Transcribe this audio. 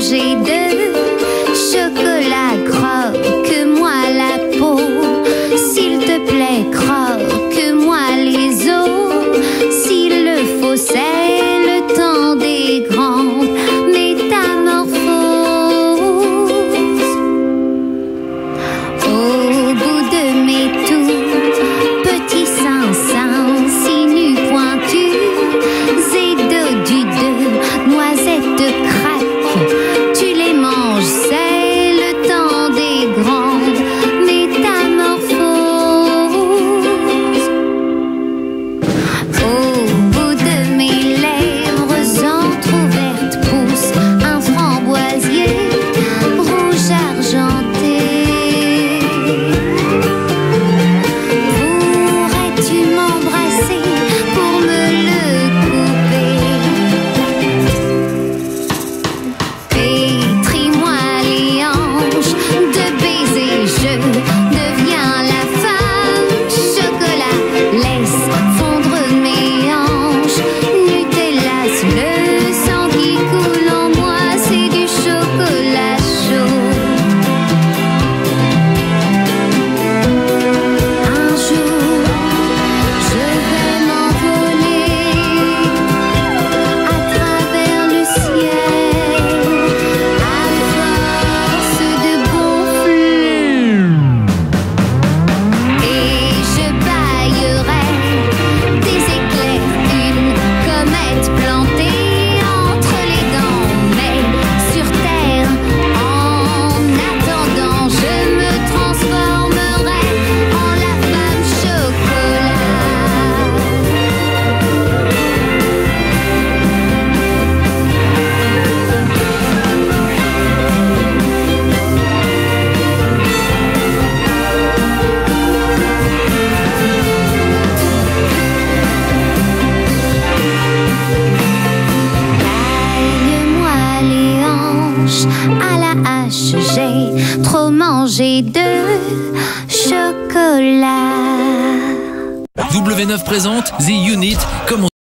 manger de chocolat, croque-moi la peau. S'il te plaît, croque-moi les os. S'il le faut, c'est le temps des grandes métamorphoses. Au bout de mes tout petits seins, si nus pointus et dodus de noisettes craques, tu les manges, c'est le temps des grandes métamorphoses. Au bout de mes lèvres entr'ouvertes pousse un framboisier rouge argenté. Pourrais-tu m'embrasser pour me le couper? Pétris-moi les hanches de baisers, je deviens la femme chocolat. Laisse fondre mes hanches, Nutella, le sang qui coule en moi, c'est du chocolat chaud. Un jour, je vais m'envoler à travers le ciel à force de gonfler. Et je baillerai des éclairs, une comète plantée entre les dents. Mais sur terre, en attendant, je me transformerai en la femme chocolat. Taille-moi les hanches à la hache, j'ai trop mangé de chocolat. W9 présente The Unit. Comment